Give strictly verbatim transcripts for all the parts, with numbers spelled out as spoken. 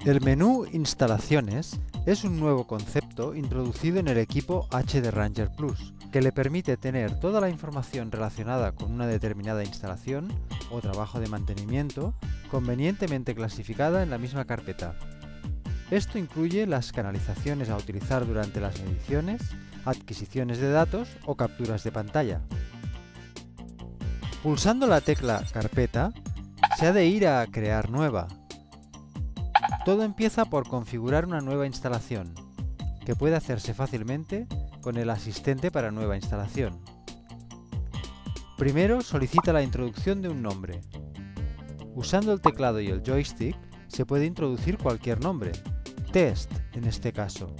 El menú Instalaciones es un nuevo concepto introducido en el equipo H D Ranger Plus, que le permite tener toda la información relacionada con una determinada instalación o trabajo de mantenimiento convenientemente clasificada en la misma carpeta. Esto incluye las canalizaciones a utilizar durante las mediciones, adquisiciones de datos o capturas de pantalla. Pulsando la tecla Carpeta, se ha de ir a Crear nueva. Todo empieza por configurar una nueva instalación, que puede hacerse fácilmente con el asistente para nueva instalación. Primero solicita la introducción de un nombre. Usando el teclado y el joystick se puede introducir cualquier nombre, Test en este caso.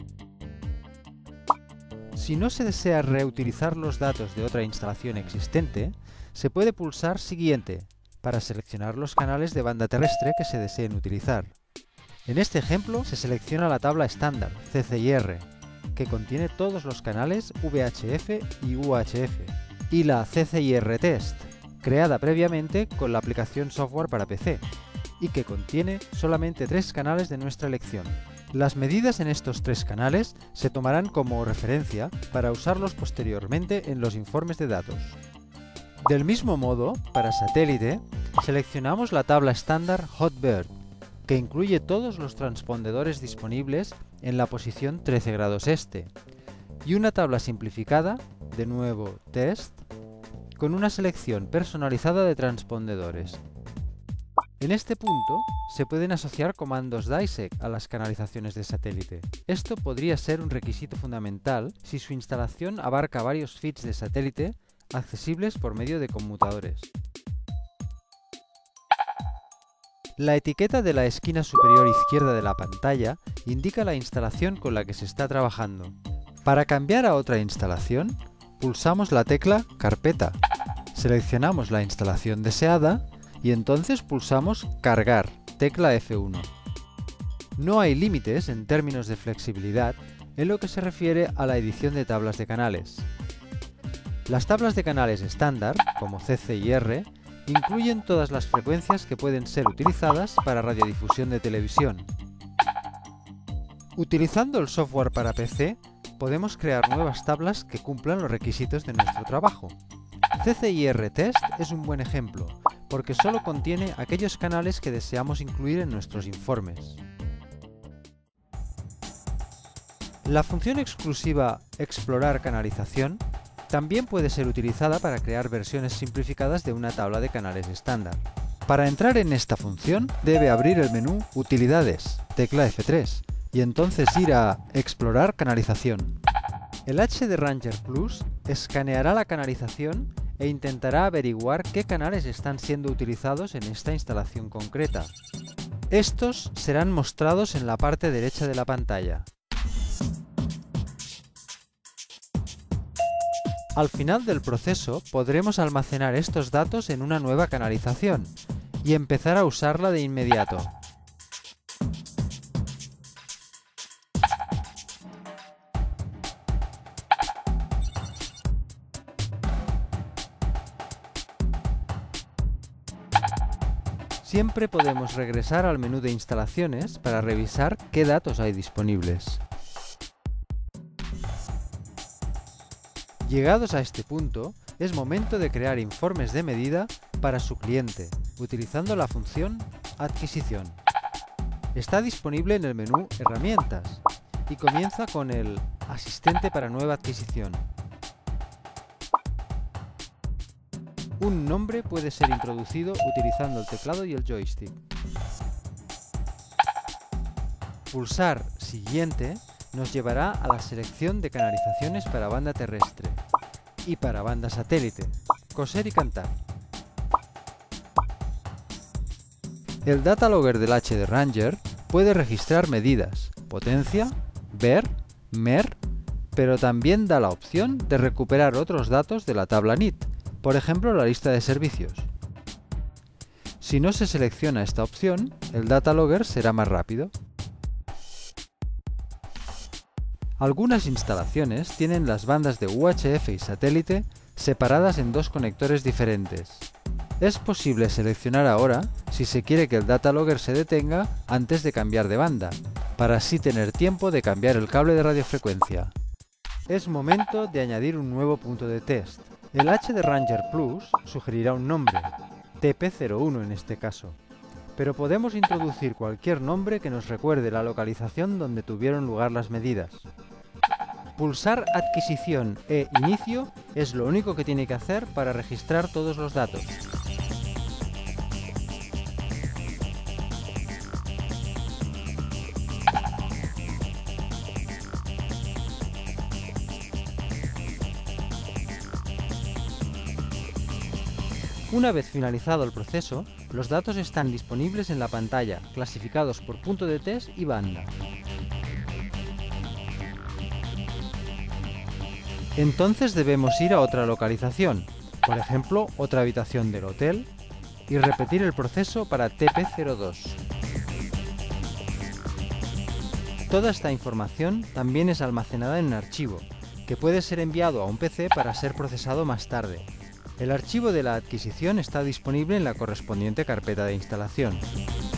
Si no se desea reutilizar los datos de otra instalación existente, se puede pulsar Siguiente para seleccionar los canales de banda terrestre que se deseen utilizar. En este ejemplo se selecciona la tabla estándar C C I R, que contiene todos los canales V H F y U H F, y la C C I R Test, creada previamente con la aplicación software para P C, y que contiene solamente tres canales de nuestra elección. Las medidas en estos tres canales se tomarán como referencia para usarlos posteriormente en los informes de datos. Del mismo modo, para satélite, seleccionamos la tabla estándar Hotbird, que incluye todos los transpondedores disponibles en la posición trece grados este, y una tabla simplificada, de nuevo Test, con una selección personalizada de transpondedores. En este punto, se pueden asociar comandos DISEC a las canalizaciones de satélite. Esto podría ser un requisito fundamental si su instalación abarca varios feeds de satélite accesibles por medio de conmutadores. La etiqueta de la esquina superior izquierda de la pantalla indica la instalación con la que se está trabajando. Para cambiar a otra instalación, pulsamos la tecla Carpeta, seleccionamos la instalación deseada y entonces pulsamos Cargar, tecla F uno. No hay límites en términos de flexibilidad en lo que se refiere a la edición de tablas de canales. Las tablas de canales estándar, como C C I R, incluyen todas las frecuencias que pueden ser utilizadas para radiodifusión de televisión. Utilizando el software para P C, podemos crear nuevas tablas que cumplan los requisitos de nuestro trabajo. C C I R Test es un buen ejemplo, porque solo contiene aquellos canales que deseamos incluir en nuestros informes. La función exclusiva Explorar canalización también puede ser utilizada para crear versiones simplificadas de una tabla de canales estándar. Para entrar en esta función, debe abrir el menú Utilidades, tecla F tres, y entonces ir a Explorar canalización. El H D Ranger Plus escaneará la canalización e intentará averiguar qué canales están siendo utilizados en esta instalación concreta. Estos serán mostrados en la parte derecha de la pantalla. Al final del proceso podremos almacenar estos datos en una nueva canalización y empezar a usarla de inmediato. Siempre podemos regresar al menú de instalaciones para revisar qué datos hay disponibles. Llegados a este punto, es momento de crear informes de medida para su cliente, utilizando la función Adquisición. Está disponible en el menú Herramientas y comienza con el Asistente para nueva adquisición. Un nombre puede ser introducido utilizando el teclado y el joystick. Pulsar Siguiente nos llevará a la selección de canalizaciones para banda terrestre y para banda satélite, coser y cantar. El Data Logger del H D Ranger puede registrar medidas, potencia, ver, mer, pero también da la opción de recuperar otros datos de la tabla N I T, por ejemplo la lista de servicios. Si no se selecciona esta opción, el Data Logger será más rápido. Algunas instalaciones tienen las bandas de U H F y satélite separadas en dos conectores diferentes. Es posible seleccionar ahora si se quiere que el data logger se detenga antes de cambiar de banda, para así tener tiempo de cambiar el cable de radiofrecuencia. Es momento de añadir un nuevo punto de test. El H de Ranger Plus sugerirá un nombre, T P cero uno en este caso, pero podemos introducir cualquier nombre que nos recuerde la localización donde tuvieron lugar las medidas. Pulsar Adquisición e Inicio es lo único que tiene que hacer para registrar todos los datos. Una vez finalizado el proceso, los datos están disponibles en la pantalla, clasificados por punto de test y banda. Entonces debemos ir a otra localización, por ejemplo, otra habitación del hotel, y repetir el proceso para T P cero dos. Toda esta información también es almacenada en un archivo, que puede ser enviado a un P C para ser procesado más tarde. El archivo de la adquisición está disponible en la correspondiente carpeta de instalación.